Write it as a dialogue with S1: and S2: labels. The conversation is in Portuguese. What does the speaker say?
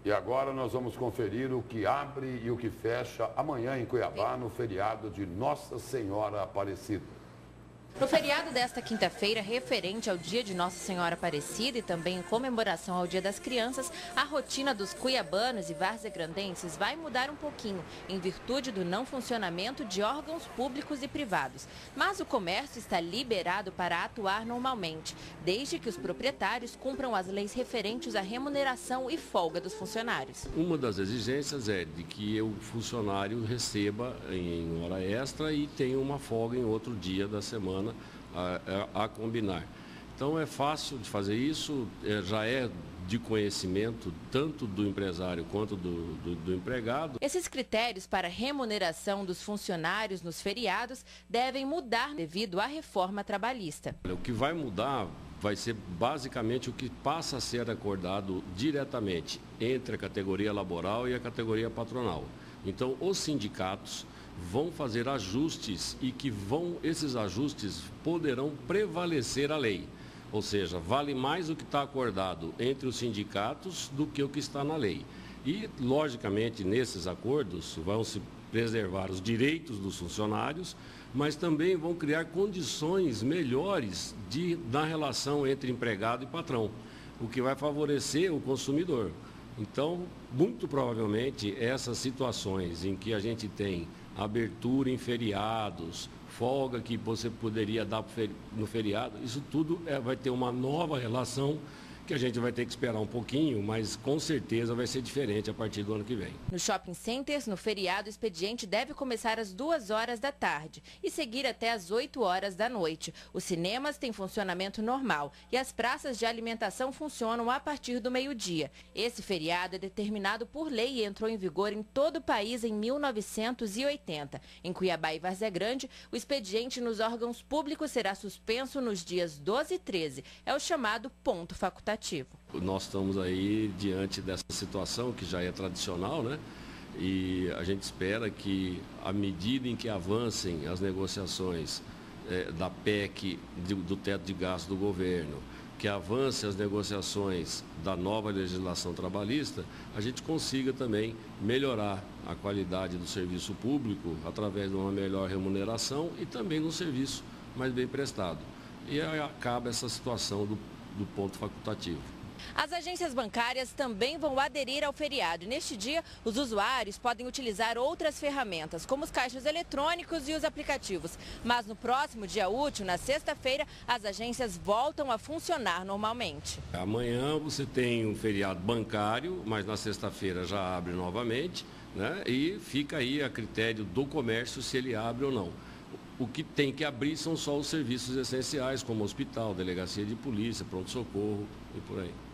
S1: E agora nós vamos conferir o que abre e o que fecha amanhã em Cuiabá, no feriado de Nossa Senhora Aparecida.
S2: No feriado desta quinta-feira, referente ao dia de Nossa Senhora Aparecida e também em comemoração ao Dia das Crianças, a rotina dos cuiabanos e varzegrandenses vai mudar um pouquinho, em virtude do não funcionamento de órgãos públicos e privados. Mas o comércio está liberado para atuar normalmente, desde que os proprietários cumpram as leis referentes à remuneração e folga dos funcionários.
S3: Uma das exigências é de que o funcionário receba em hora extra e tenha uma folga em outro dia da semana a combinar. Então é fácil de fazer isso, já é de conhecimento tanto do empresário quanto do empregado.
S2: Esses critérios para remuneração dos funcionários nos feriados devem mudar devido à reforma trabalhista.
S3: O que vai mudar vai ser basicamente o que passa a ser acordado diretamente entre a categoria laboral e a categoria patronal. Então os sindicatos vão fazer ajustes e esses ajustes poderão prevalecer a lei. Ou seja, vale mais o que está acordado entre os sindicatos do que o que está na lei. E, logicamente, nesses acordos vão se preservar os direitos dos funcionários, mas também vão criar condições melhores na relação entre empregado e patrão, o que vai favorecer o consumidor. Então, muito provavelmente, essas situações em que a gente tem abertura em feriados, folga que você poderia dar no feriado, isso tudo vai ter uma nova relação que a gente vai ter que esperar um pouquinho, mas com certeza vai ser diferente a partir do ano que vem.
S2: No shopping centers, no feriado, o expediente deve começar às 2 horas da tarde e seguir até às 8 horas da noite. Os cinemas têm funcionamento normal e as praças de alimentação funcionam a partir do meio-dia. Esse feriado é determinado por lei e entrou em vigor em todo o país em 1980. Em Cuiabá e Varzegrande, o expediente nos órgãos públicos será suspenso nos dias 12 e 13. É o chamado ponto facultativo.
S3: Nós estamos aí diante dessa situação que já é tradicional, né? E a gente espera que, à medida em que avancem as negociações da PEC, do teto de gasto do governo, que avance as negociações da nova legislação trabalhista, a gente consiga também melhorar a qualidade do serviço público através de uma melhor remuneração e também de um serviço mais bem prestado. E aí acaba essa situação do ponto facultativo.
S2: As agências bancárias também vão aderir ao feriado. Neste dia, os usuários podem utilizar outras ferramentas, como os caixas eletrônicos e os aplicativos. Mas no próximo dia útil, na sexta-feira, as agências voltam a funcionar normalmente.
S3: Amanhã você tem um feriado bancário, mas na sexta-feira já abre novamente, né? E fica aí a critério do comércio se ele abre ou não. O que tem que abrir são só os serviços essenciais, como hospital, delegacia de polícia, pronto-socorro e por aí.